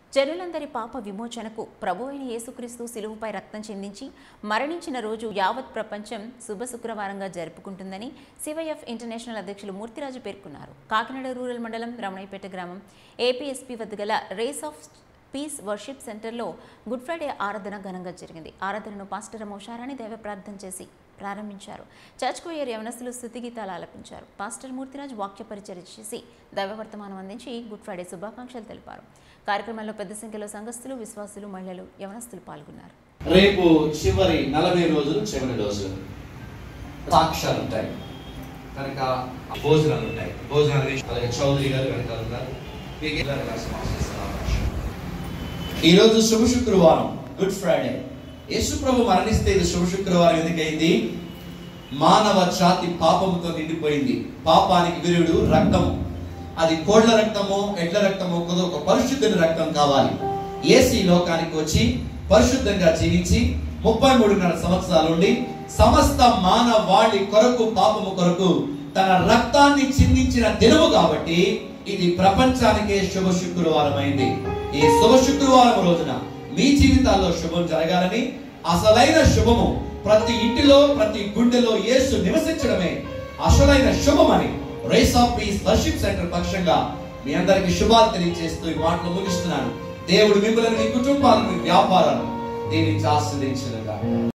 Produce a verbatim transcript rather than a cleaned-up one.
జనులందరి పాప విమోచనకు ప్రభు అయిన యేసుక్రీస్తు శిలువపై రక్తం చెందించి మరణించిన రోజు యావత్ ప్రపంచం శుభ శుక్రవారంగా జరుపుకుంటుందని సివైఎఫ్ ఇంటర్నేషనల్ అధ్యక్షులు మూర్తిరాజు పేర్కొన్నారు. కాకినాడ రూరల్ మండలం రమణయ్యపేట గ్రామం ఏపీఎస్పీ వద్ద గల రేస్ ఆఫ్ పీస్ వర్షిప్ సెంటర్లో గుడ్ ఫ్రైడే ఆరాధన ఘనంగా జరిగింది. ఆరాధనను పాస్టర్ మోషారాణి దైవ ప్రార్థన చేసి ప్రారంభించారు. చర్చ్కు ఏర్ యవనస్తులు స్తుతి గీతాలు ఆలపించారు. పాస్టర్ మూర్తిరాజు వాక్య పరిచర్య చేసి దైవ వర్తమానం అందించి గుడ్ ఫ్రైడే శుభాకాంక్షలు తెలిపారు. కార్యక్రమంలో పెద్ద సంఖ్యలో సంఘస్థులు, విశ్వాసులు, మహిళలు, యవనస్తులు పాల్గొన్నారు. రేపు చివరి నలభై రోజులు చివరి రోజులు సాక్ష్యాలు ఉంటాయి కనుక భోజనాలు ఉంటాయి. భోజనాలు అలాగే చౌదరి గారు వెనకాల ఉన్నారు. ఈ రోజు శుభ శుక్రవారం, గుడ్ ఫ్రైడే. యేసు ప్రభు మరణిస్తే ఇది శుభ శుక్రవారం ఎందుకైంది? మానవ జాతి పాపముతో నిండిపోయింది. పాపానికి విరుడు రక్తము. అది కోళ్ల రక్తమో ఎడ్ల రక్తమో కొద్ది ఒక పరిశుద్ధుని రక్తం కావాలి. యేసు ఈ లోకానికి వచ్చి పరిశుద్ధంగా జీవించి ముప్పై మూడున్నర సంవత్సరాల నుండి సమస్త మానవాళి కొరకు పాపము కొరకు తన రక్తాన్ని చిందించిన దినము కాబట్టి ఇది ప్రపంచానికే శుభ శుక్రవారం అయింది. ఈ శుభ శుక్రవారం రోజున మీ జీవితాల్లో శుభం జరగాలని, అసలైన శుభము ప్రతి ఇంటిలో ప్రతి గుండెలో యేసు నివసించడమే అసలైన శుభమని race of peace worship centre పక్షంగా మీ అందరికి శుభాలు తెలియజేస్తూ ఈ మాటలు ముగిస్తున్నాను. దేవుడు మిమ్మల్ని, మీ కుటుంబాలను, మీ వ్యాపారాలను దీనికి ఆశీర్వదించుగాక.